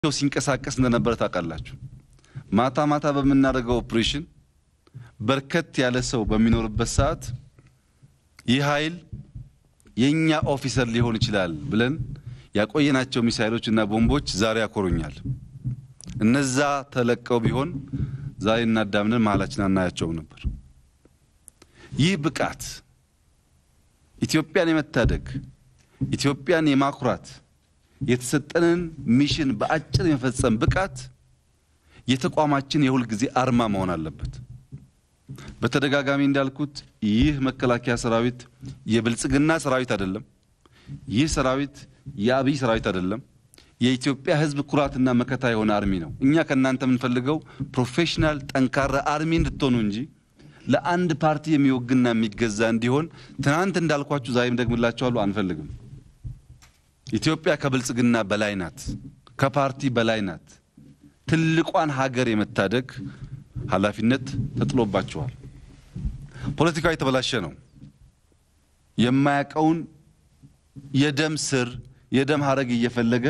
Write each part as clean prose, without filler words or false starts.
ሲንቀሳቀስ እንደነበር ታውቃላችሁ። ማታ በመናደርገው ኦፕሬሽን በርከት ያለ ሰው በሚኖርበት ሰዓት ይህ ኃይል የኛ ኦፊሰር ሊሆን ይችላል ብለን ያቆየናቸው ሚሳኤሎችና ቦምቦች ዛሬ ያኮሩኛል። እነዛ ተለቀው ቢሆን ዛሬ እናዳምነን መሃላችን አናያቸው ነበር። ይህ ብቃት ኢትዮጵያን የመታደግ ኢትዮጵያን የማኩራት የተሰጠንን ሚሽን በአጭር የመፈጸም ብቃት የተቋማችን የሁል ጊዜ አርማ መሆን አለበት። በተደጋጋሚ እንዳልኩት ይህ መከላከያ ሰራዊት የብልጽግና ሰራዊት አይደለም። ይህ ሰራዊት የአብይ ሰራዊት አይደለም። የኢትዮጵያ ሕዝብ ኩራትና መከታ የሆነ አርሚ ነው። እኛ ከናንተ የምንፈልገው ፕሮፌሽናል ጠንካራ አርሚ እንድትሆኑ እንጂ ለአንድ ፓርቲ የሚወግና የሚገዛ እንዲሆን ትናንት እንዳልኳችሁ ዛሬም ደግምላችኋለሁ አንፈልግም። ኢትዮጵያ ከብልጽግና በላይ ናት፣ ከፓርቲ በላይ ናት። ትልቋን ሀገር የመታደግ ኃላፊነት ተጥሎባቸዋል። ፖለቲካው የተበላሸ ነው። የማያቀውን የደም ስር የደም ሐረግ እየፈለገ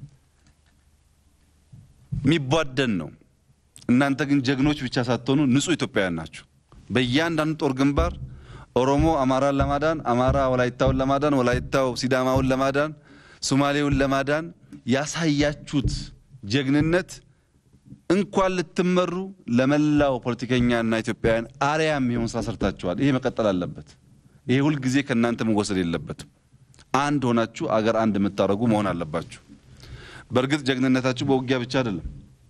የሚቧደን ነው። እናንተ ግን ጀግኖች ብቻ ሳትሆኑ ንጹህ ኢትዮጵያውያን ናችሁ። በእያንዳንዱ ጦር ግንባር ኦሮሞ አማራን ለማዳን፣ አማራ ወላይታውን ለማዳን፣ ወላይታው ሲዳማውን ለማዳን፣ ሶማሌውን ለማዳን ያሳያችሁት ጀግንነት እንኳን ልትመሩ ለመላው ፖለቲከኛና ኢትዮጵያውያን አርያም ይሁን ሳሰርታችኋል። ይሄ መቀጠል አለበት። ይሄ ሁሉ ጊዜ ከናንተ መወሰድ የለበትም። አንድ ሆናችሁ አገር አንድ የምታረጉ መሆን አለባችሁ። በርግጥ ጀግንነታችሁ በውጊያ ብቻ አይደለም።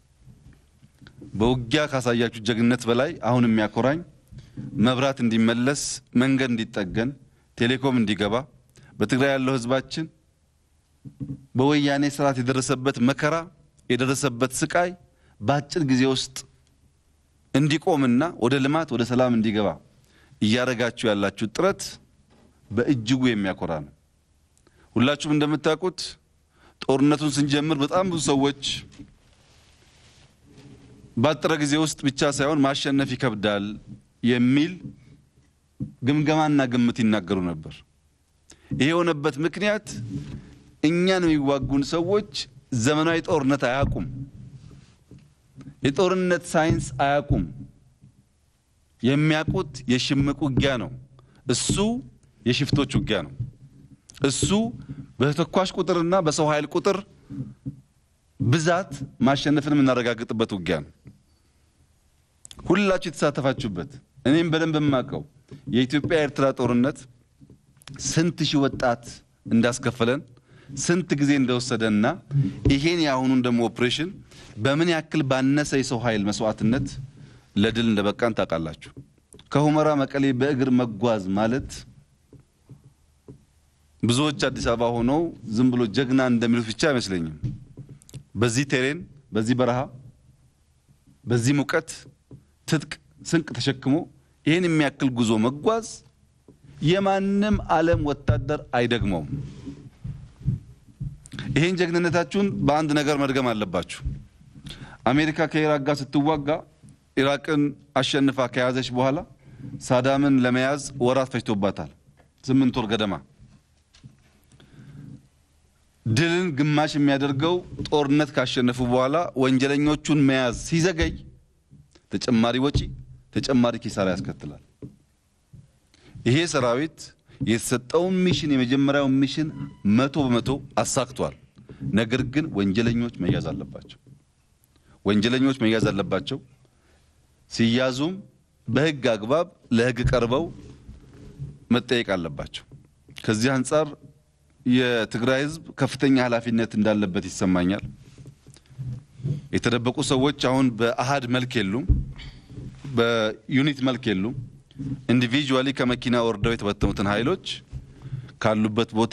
በውጊያ ካሳያችሁ ጀግንነት በላይ አሁን የሚያኮራኝ መብራት እንዲመለስ፣ መንገድ እንዲጠገን፣ ቴሌኮም እንዲገባ በትግራይ ያለው ህዝባችን በወያኔ ስርዓት የደረሰበት መከራ የደረሰበት ስቃይ በአጭር ጊዜ ውስጥ እንዲቆምና ወደ ልማት ወደ ሰላም እንዲገባ እያረጋችሁ ያላችሁ ጥረት በእጅጉ የሚያኮራ ነው። ሁላችሁም እንደምታውቁት ጦርነቱን ስንጀምር በጣም ብዙ ሰዎች ባጠረ ጊዜ ውስጥ ብቻ ሳይሆን ማሸነፍ ይከብዳል የሚል ግምገማና ግምት ይናገሩ ነበር። ይሄ የሆነበት ምክንያት እኛን የሚዋጉን ሰዎች ዘመናዊ ጦርነት አያውቁም። የጦርነት ሳይንስ አያውቁም። የሚያውቁት የሽምቅ ውጊያ ነው። እሱ የሽፍቶች ውጊያ ነው። እሱ በተኳሽ ቁጥርና በሰው ኃይል ቁጥር ብዛት ማሸነፍን የምናረጋግጥበት ውጊያ ነው። ሁላችሁ የተሳተፋችሁበት እኔም በደንብ የማውቀው የኢትዮጵያ ኤርትራ ጦርነት ስንት ሺህ ወጣት እንዳስከፈለን ስንት ጊዜ እንደወሰደና ይሄን ያሁኑን ደግሞ ኦፕሬሽን በምን ያክል ባነሰ የሰው ኃይል መስዋዕትነት ለድል እንደበቃን ታውቃላችሁ። ከሁመራ መቀሌ በእግር መጓዝ ማለት ብዙዎች አዲስ አበባ ሆነው ዝም ብሎ ጀግና እንደሚሉት ብቻ አይመስለኝም። በዚህ ቴሬን፣ በዚህ በረሃ፣ በዚህ ሙቀት ትጥቅ ስንቅ ተሸክሞ ይሄን የሚያክል ጉዞ መጓዝ የማንም ዓለም ወታደር አይደግመውም። ይሄን ጀግንነታችሁን በአንድ ነገር መድገም አለባችሁ። አሜሪካ ከኢራቅ ጋር ስትዋጋ ኢራቅን አሸንፋ ከያዘች በኋላ ሳዳምን ለመያዝ ወራት ፈጅቶባታል። 8 ወር ገደማ። ድልን ግማሽ የሚያደርገው ጦርነት ካሸነፉ በኋላ ወንጀለኞቹን መያዝ ሲዘገይ ተጨማሪ ወጪ ተጨማሪ ኪሳራ ያስከትላል። ይሄ ሰራዊት የተሰጠውን ሚሽን የመጀመሪያው ሚሽን 100% አሳክቷል። ነገር ግን ወንጀለኞች መያዝ አለባቸው። ወንጀለኞች መያዝ አለባቸው። ሲያዙም በህግ አግባብ ለህግ ቀርበው መጠየቅ አለባቸው። ከዚህ አንፃር የትግራይ ህዝብ ከፍተኛ ኃላፊነት እንዳለበት ይሰማኛል። የተደበቁ ሰዎች አሁን በአሃድ መልክ የሉም፣ በዩኒት መልክ የሉም። ኢንዲቪጁዋሊ ከመኪና ወርደው የተበተኑትን ኃይሎች ካሉበት ቦታ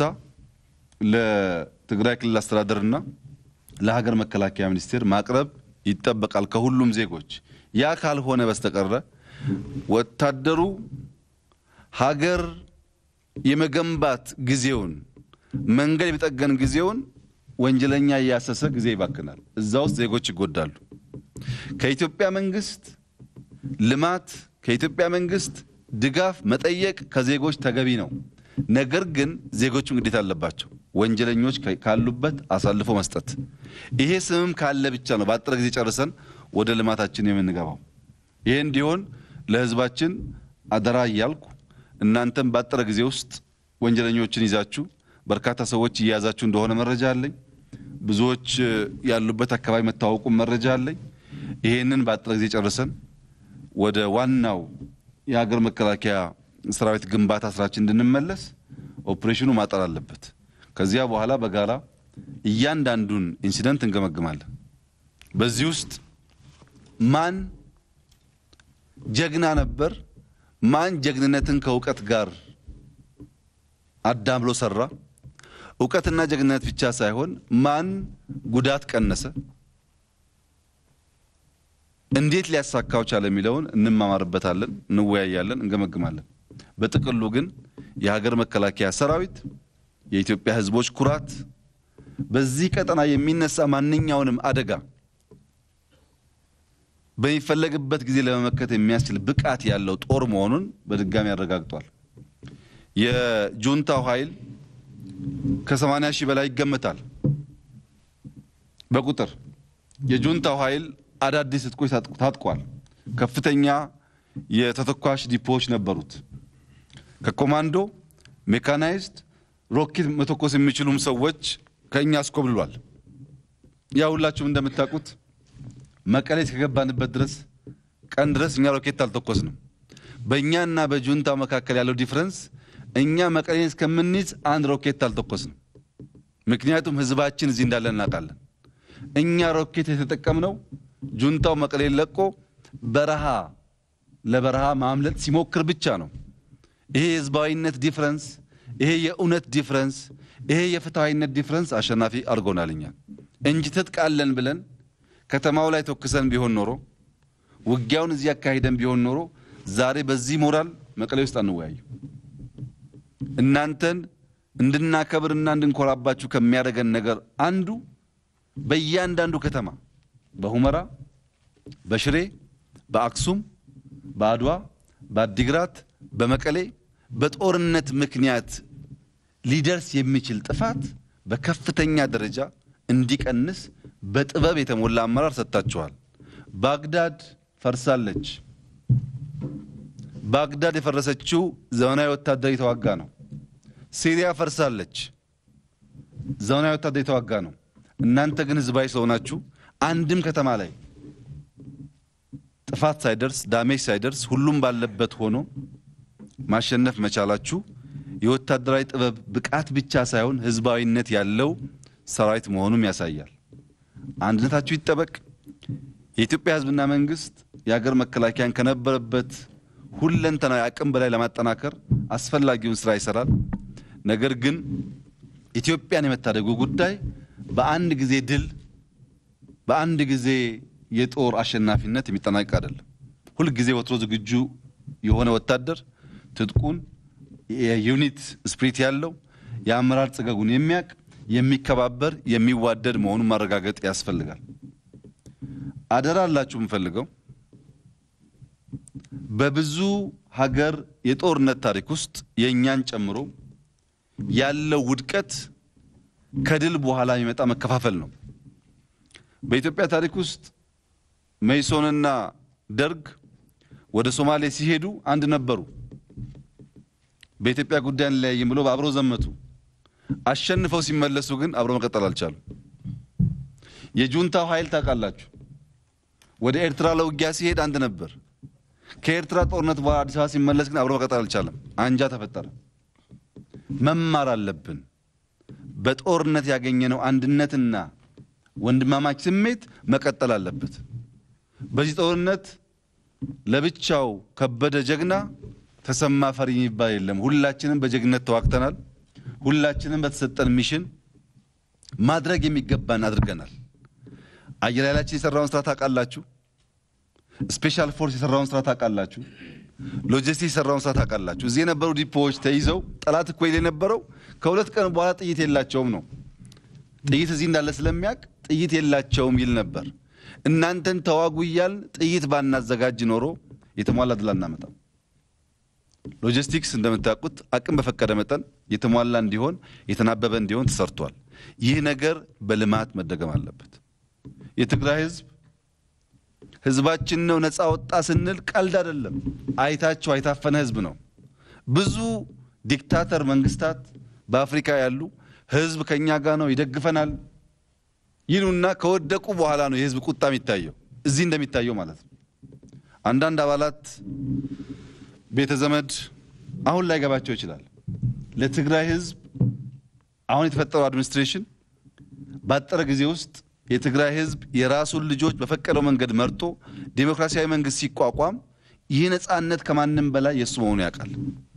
ለትግራይ ክልል አስተዳደርና ለሀገር መከላከያ ሚኒስቴር ማቅረብ ይጠበቃል ከሁሉም ዜጎች። ያ ካልሆነ በስተቀር ወታደሩ ሀገር የመገንባት ጊዜውን መንገድ የመጠገን ጊዜውን ወንጀለኛ ያሰሰ ጊዜ ይባክናል። እዛው ዜጎች ይጎዳሉ። ከኢትዮጵያ መንግስት ልማት ከኢትዮጵያ መንግስት ድጋፍ መጠየቅ ከዜጎች ተገቢ ነው። ነገር ግን ዜጎቹ ግዴታ አለባቸው። ወንጀለኞች ካሉበት አሳልፎ መስጠት። ይሄ ስምም ካለ ብቻ ነው ባጠረ ጊዜ ጨርሰን ወደ ልማታችን የምንገባው። ይሄ እንዲሆን ለህዝባችን አደራ ያልኩ እናንተም ባጠረ ጊዜ ውስጥ ወንጀለኞችን ይዛችሁ በርካታ ሰዎች እያያዛችሁ እንደሆነ መረጃ አለኝ። ብዙዎች ያሉበት አካባቢ መታወቁ መረጃ አለኝ። ይሄንን ባጠረ ጊዜ ጨርሰን ወደ ዋናው የሀገር መከላከያ ሰራዊት ግንባታ ስራችን እንድንመለስ ኦፕሬሽኑ ማጠር አለበት። ከዚያ በኋላ በጋራ እያንዳንዱን ኢንሲደንት እንገመግማለን። በዚህ ውስጥ ማን ጀግና ነበር፣ ማን ጀግንነትን ከእውቀት ጋር አዳምሎ ሰራ፣ እውቀትና ጀግንነት ብቻ ሳይሆን ማን ጉዳት ቀነሰ፣ እንዴት ሊያሳካው ቻለ የሚለውን እንማማርበታለን፣ እንወያያለን፣ እንገመግማለን። በጥቅሉ ግን የሀገር መከላከያ ሰራዊት የኢትዮጵያ ህዝቦች ኩራት፣ በዚህ ቀጠና የሚነሳ ማንኛውንም አደጋ በሚፈለግበት ጊዜ ለመመከት የሚያስችል ብቃት ያለው ጦር መሆኑን በድጋሚ ያረጋግጧል። የጁንታው ኃይል ከ80 ሺህ በላይ ይገመታል በቁጥር። የጁንታው ኃይል አዳዲስ ትጥቆች ታጥቋል። ከፍተኛ የተተኳሽ ዲፖዎች ነበሩት። ከኮማንዶ ሜካናይዝድ ሮኬት መተኮስ የሚችሉም ሰዎች ከኛ አስኮብልሏል። ያ ሁላችሁም እንደምታውቁት መቀሌ ከገባንበት ድረስ ቀን ድረስ እኛ ሮኬት አልተኮስንም። በእኛና በጁንታው መካከል ያለው ዲፈረንስ እኛ መቀሌን እስከምንይዝ አንድ ሮኬት አልተኮስንም። ምክንያቱም ህዝባችን እዚህ እንዳለ እናውቃለን። እኛ ሮኬት የተጠቀምነው ጁንታው መቀሌን ለቆ በረሃ ለበረሃ ማምለጥ ሲሞክር ብቻ ነው። ይሄ የህዝባዊነት ዲፈረንስ፣ ይሄ የእውነት ዲፈረንስ፣ ይሄ የፍትሃዊነት ዲፈረንስ አሸናፊ አድርጎናልኛ እንጂ ተጥቃለን ብለን ከተማው ላይ ተኩሰን ቢሆን ኖሮ ውጊያውን እዚህ አካሄደን ቢሆን ኖሮ ዛሬ በዚህ ሞራል መቀሌ ውስጥ አንወያዩ። እናንተን እንድናከብርና እንድንኮራባችሁ ከሚያደርገን ነገር አንዱ በእያንዳንዱ ከተማ በሁመራ፣ በሽሬ፣ በአክሱም፣ በአድዋ፣ በአዲግራት፣ በመቀሌ በጦርነት ምክንያት ሊደርስ የሚችል ጥፋት በከፍተኛ ደረጃ እንዲቀንስ በጥበብ የተሞላ አመራር ሰጣችኋል። ባግዳድ ፈርሳለች። ባግዳድ የፈረሰችው ዘመናዊ ወታደር የተዋጋ ነው። ሲሪያ ፈርሳለች። ዘመናዊ ወታደር የተዋጋ ነው። እናንተ ግን ህዝባዊ ስለሆናችሁ አንድም ከተማ ላይ ጥፋት ሳይደርስ ዳሜጅ ሳይደርስ ሁሉም ባለበት ሆኖ ማሸነፍ መቻላችሁ የወታደራዊ ጥበብ ብቃት ብቻ ሳይሆን ህዝባዊነት ያለው ሰራዊት መሆኑን ያሳያል። አንድነታችሁ ይጠበቅ። የኢትዮጵያ ህዝብና መንግስት የሀገር መከላከያን ከነበረበት ሁለንተናዊ አቅም በላይ ለማጠናከር አስፈላጊውን ስራ ይሰራል። ነገር ግን ኢትዮጵያን የመታደጉ ጉዳይ በአንድ ጊዜ ድል፣ በአንድ ጊዜ የጦር አሸናፊነት የሚጠናቀቅ አይደለም። ሁሉ ጊዜ ወትሮ ዝግጁ የሆነ ወታደር ትጥቁን የዩኒት ስፕሪት ያለው የአመራር ጽገጉን የሚያቅ የሚከባበር የሚዋደድ መሆኑን ማረጋገጥ ያስፈልጋል። አደራላችሁ የምፈልገው በብዙ ሀገር የጦርነት ታሪክ ውስጥ የኛን ጨምሮ ያለው ውድቀት ከድል በኋላ የሚመጣ መከፋፈል ነው። በኢትዮጵያ ታሪክ ውስጥ መይሶንና ደርግ ወደ ሶማሌ ሲሄዱ አንድ ነበሩ። በኢትዮጵያ ጉዳይ ላይ ብሎ አብረው ዘመቱ። አሸንፈው ሲመለሱ ግን አብረው መቀጠል አልቻሉም። የጁንታው ኃይል ታውቃላችሁ፣ ወደ ኤርትራ ለውጊያ ሲሄድ አንድ ነበር። ከኤርትራ ጦርነት በኋላ አዲስ አበባ ሲመለስ ግን አብረው መቀጠል አልቻለም። አንጃ ተፈጠረ። መማር አለብን። በጦርነት ያገኘነው አንድነትና ወንድማማች ስሜት መቀጠል አለበት። በዚህ ጦርነት ለብቻው ከበደ ጀግና ተሰማ ፈሪ የሚባል የለም። ሁላችንም በጀግነት ተዋግተናል። ሁላችንም በተሰጠን ሚሽን ማድረግ የሚገባን አድርገናል። አየር ኃይላችን የሰራውን ስራ ታውቃላችሁ። ስፔሻል ፎርስ የሰራውን ስራ ታውቃላችሁ። ሎጂስቲክስ የሰራውን ስራ ታውቃላችሁ። እዚህ የነበሩ ዲፖዎች ተይዘው ጠላት እኮ ይል የነበረው ከሁለት ቀን በኋላ ጥይት የላቸውም ነው። ጥይት እዚህ እንዳለ ስለሚያውቅ ጥይት የላቸውም ይል ነበር። እናንተን ተዋጉ እያልን ጥይት ባናዘጋጅ ኖሮ የተሟላ ድል አናመጣም። ሎጂስቲክስ እንደምታውቁት አቅም በፈቀደ መጠን የተሟላ እንዲሆን የተናበበ እንዲሆን ተሰርቷል። ይህ ነገር በልማት መደገም አለበት። የትግራይ ህዝባችን ነው ነፃ ወጣ ስንል ቀልድ አይደለም። አይታቸው አይታፈነ ህዝብ ነው። ብዙ ዲክታተር መንግስታት በአፍሪካ ያሉ ህዝብ ከኛ ጋር ነው ይደግፈናል ይሉና ከወደቁ በኋላ ነው የህዝብ ቁጣ የሚታየው፣ እዚህ እንደሚታየው ማለት ነው። አንዳንድ አባላት ቤተዘመድ አሁን ላይ ገባቸው ይችላል። ለትግራይ ህዝብ አሁን የተፈጠረው አድሚኒስትሬሽን ባጠረ ጊዜ ውስጥ የትግራይ ህዝብ የራሱን ልጆች በፈቀደው መንገድ መርጦ ዲሞክራሲያዊ መንግስት ሲቋቋም ይህ ነፃነት ከማንም በላይ የሱ መሆኑ ያውቃል።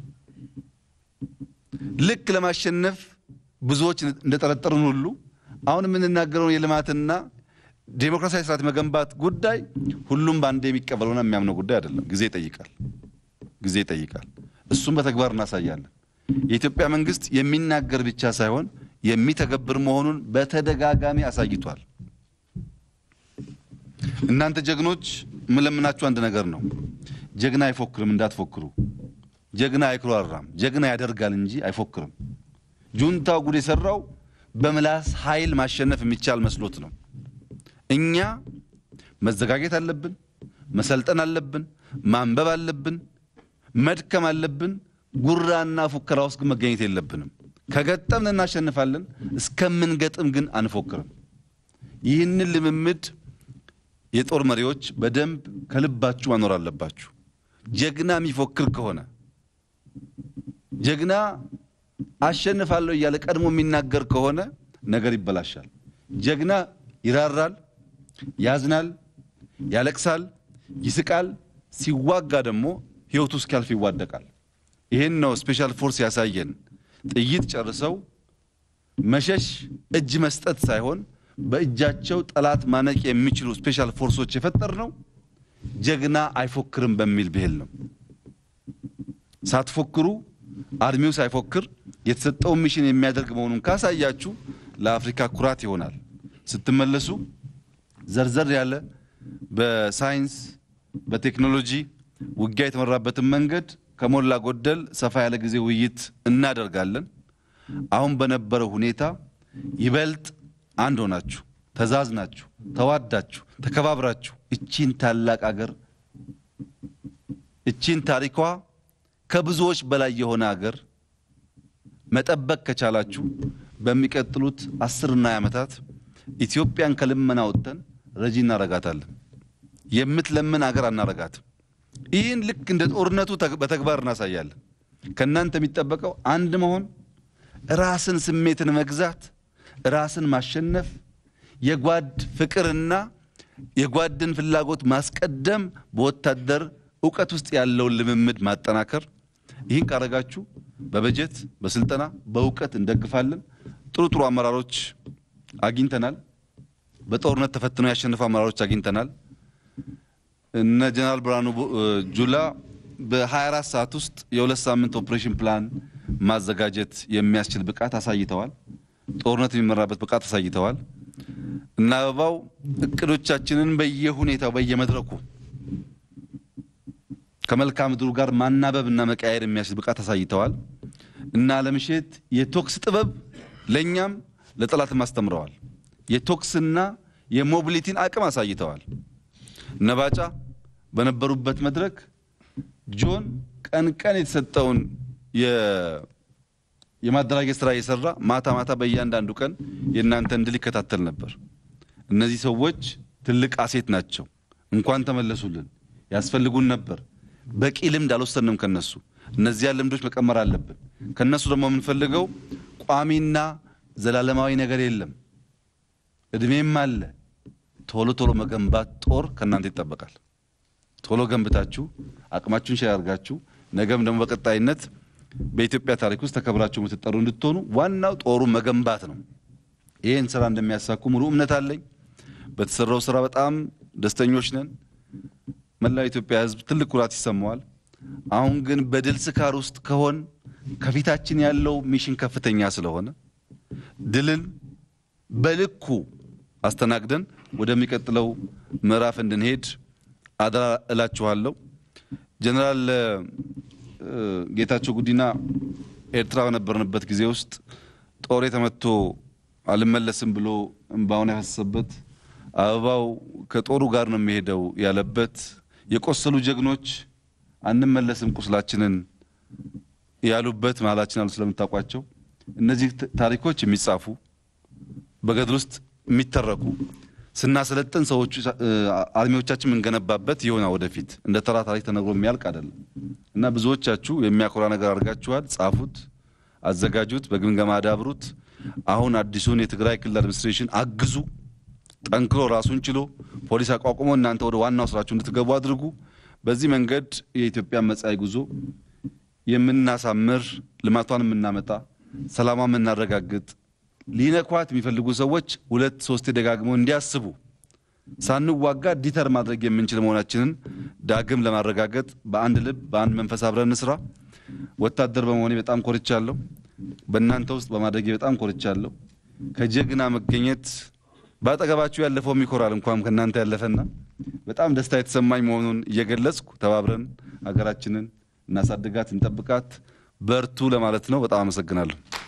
ልክ ለማሸነፍ ብዙዎች እንደተጠረጠሩን ሁሉ አሁን የምንናገረው የልማትና ዲሞክራሲያዊ ስርዓት መገንባት ጉዳይ ሁሉም ባንዴ የሚቀበለውና የሚያምነው ጉዳይ አይደለም። ጊዜ ይጠይቃል። እሱም በተግባር እናሳያለን። የኢትዮጵያ መንግስት የሚናገር ብቻ ሳይሆን የሚተገብር መሆኑን በተደጋጋሚ አሳይቷል። እናንተ ጀግኖች ምለምናችሁ አንድ ነገር ነው። ጀግና አይፎክርም፣ እንዳትፎክሩ። ጀግና አይኩራራም፣ ጀግና ያደርጋል እንጂ አይፎክርም። ጁንታው ጉድ የሰራው በምላስ ኃይል ማሸነፍ የሚቻል መስሎት ነው። እኛ መዘጋጀት አለብን፣ መሰልጠን አለብን፣ ማንበብ አለብን፣ መድከም አለብን። ጉራና ፉከራ ውስጥ መገኘት የለብንም። ከገጠምን እናሸንፋለን፣ እስከምንገጥም ግን አንፎክርም። ይህንን ልምምድ የጦር መሪዎች በደንብ ከልባችሁ ማኖር አለባችሁ። ጀግና የሚፎክር ከሆነ ጀግና አሸንፋለሁ እያለ ቀድሞ የሚናገር ከሆነ ነገር ይበላሻል። ጀግና ይራራል፣ ያዝናል፣ ያለቅሳል፣ ይስቃል። ሲዋጋ ደግሞ ህይወቱ እስኪያልፍ ይዋደቃል። ይሄን ነው ስፔሻል ፎርስ ያሳየን። ጥይት ጨርሰው መሸሽ እጅ መስጠት ሳይሆን በእጃቸው ጠላት ማነቅ የሚችሉ ስፔሻል ፎርሶች የፈጠር ነው። ጀግና አይፎክርም በሚል ብሂል ነው። ሳትፎክሩ አርሚው ሳይፎክር የተሰጠው ሚሽን የሚያደርግ መሆኑን ካሳያችሁ ለአፍሪካ ኩራት ይሆናል። ስትመለሱ ዘርዘር ያለ በሳይንስ በቴክኖሎጂ ውጊያ የተመራበትን መንገድ ከሞላ ጎደል ሰፋ ያለ ጊዜ ውይይት እናደርጋለን። አሁን በነበረው ሁኔታ ይበልጥ አንድ ሆናችሁ ተዛዝናችሁ ተዋዳችሁ ተከባብራችሁ እቺን ታላቅ አገር እቺን ታሪኳ ከብዙዎች በላይ የሆነ አገር መጠበቅ ከቻላችሁ በሚቀጥሉት 10 እና 20 ዓመታት ኢትዮጵያን ከልመና ወጥተን ረጂ እናረጋታለን። የምትለምን አገር አናረጋትም። ይህን ልክ እንደ ጦርነቱ በተግባር እናሳያለን። ከናንተ የሚጠበቀው አንድ መሆን፣ ራስን ስሜትን መግዛት፣ ራስን ማሸነፍ፣ የጓድ ፍቅርና የጓድን ፍላጎት ማስቀደም፣ በወታደር ዕውቀት ውስጥ ያለውን ልምምድ ማጠናከር። ይህን ካረጋችሁ በበጀት በስልጠና በዕውቀት እንደግፋለን። ጥሩ አመራሮች አግኝተናል። በጦርነት ተፈትነው ያሸነፉ አመራሮች አግኝተናል። እነ ጀነራል ብርሃኑ ጁላ በ24 ሰዓት ውስጥ የ2 ሳምንት ኦፕሬሽን ፕላን ማዘጋጀት የሚያስችል ብቃት አሳይተዋል። ጦርነት የሚመራበት ብቃት አሳይተዋል። እና አበባው እቅዶቻችንን በየሁኔታው በየመድረኩ ከመልካም ምድሩ ጋር ማናበብና መቀያየር የሚያስችል ብቃት አሳይተዋል። እና ለምሽት የቶክስ ጥበብ ለኛም ለጠላትም አስተምረዋል። የቶክስና የሞቢሊቲን አቅም አሳይተዋል። ነባጫ በነበሩበት መድረክ ጆን ቀን የተሰጠውን የማደራጀት ስራ እየሰራ ማታ በእያንዳንዱ ቀን የእናንተን ድል ይከታተል ነበር። እነዚህ ሰዎች ትልቅ አሴት ናቸው። እንኳን ተመለሱልን። ያስፈልጉን ነበር። በቂ ልምድ አልወሰንም ከነሱ። እነዚያ ልምዶች መቀመር አለብን። ከነሱ ደግሞ የምንፈልገው ቋሚና ዘላለማዊ ነገር የለም። እድሜም አለ። ቶሎ መገንባት ጦር ከናንተ ይጠበቃል። ቶሎ ገንብታችሁ አቅማችሁን ሼር አድርጋችሁ ነገም ደግሞ በቀጣይነት በኢትዮጵያ ታሪክ ውስጥ ተከብራችሁ የምትጠሩ እንድትሆኑ ዋናው ጦሩ መገንባት ነው። ይሄን ስራ እንደሚያሳኩ ሙሉ እምነት አለኝ። በተሰራው ስራ በጣም ደስተኞች ነን። መላው ኢትዮጵያ ሕዝብ ትልቅ ኩራት ይሰማዋል። አሁን ግን በድል ስካር ውስጥ ከሆን ከፊታችን ያለው ሚሽን ከፍተኛ ስለሆነ ድልን በልኩ አስተናግደን ወደሚቀጥለው ምዕራፍ እንድንሄድ አደራ እላችኋለሁ። ጀነራል ጌታቸው ጉዲና ኤርትራ በነበርንበት ጊዜ ውስጥ ጦር ተመቶ አልመለስም ብሎ እንባውን ያፈሰሰበት አበባው ከጦሩ ጋር ነው የሚሄደው ያለበት የቆሰሉ ጀግኖች አንመለስም ቁስላችንን ያሉበት መሃላችን አሉ ስለምታውቋቸው እነዚህ ታሪኮች የሚጻፉ በገድል ውስጥ የሚተረኩ ስናሰለጥን ሰዎች አርሚዎቻችን እንገነባበት ይሆና ወደፊት እንደ ተራ ታሪክ ተነግሮ የሚያልቅ አይደለም እና ብዙዎቻችሁ የሚያኮራ ነገር አድርጋችኋል ጻፉት አዘጋጁት በግምገማ አዳብሩት አሁን አዲሱን የትግራይ ክልል አድሚኒስትሬሽን አግዙ ጠንክሮ ራሱን ችሎ ፖሊስ አቋቁሞ እናንተ ወደ ዋናው ስራችሁ እንድትገቡ አድርጉ በዚህ መንገድ የኢትዮጵያ መጻኢ ጉዞ የምናሳምር ልማቷን የምናመጣ ሰላማን የምናረጋግጥ ሊነኳት የሚፈልጉ ሰዎች ሁለት ሶስት ደጋግመው እንዲያስቡ ሳንዋጋ ዲተር ማድረግ የምንችል መሆናችንን ዳግም ለማረጋገጥ በአንድ ልብ በአንድ መንፈስ አብረን እንስራ ወታደር በመሆኔ በጣም ኮርቻለሁ በእናንተ ውስጥ በማድረጌ በጣም ኮርቻለሁ ከጀግና መገኘት ባጠገባችሁ ያለፈው የሚኮራል እንኳን ከናንተ ያለፈና በጣም ደስታ የተሰማኝ መሆኑን እየገለጽኩ ተባብረን ሀገራችንን እናሳድጋት እንጠብቃት በርቱ ለማለት ነው በጣም አመሰግናለሁ